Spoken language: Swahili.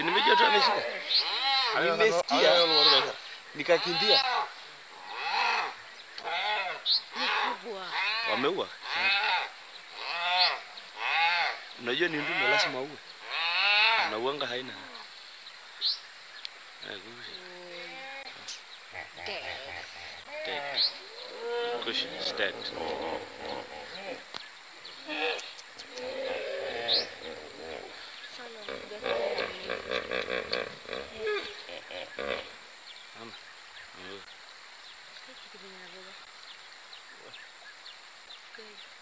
Si nimejua tu ameshika. Nimesikia. Nikakimbia. Wameua. Unajua ni ndume lazima uwe. Unauanga haina. Dead. Kush is dead. Good.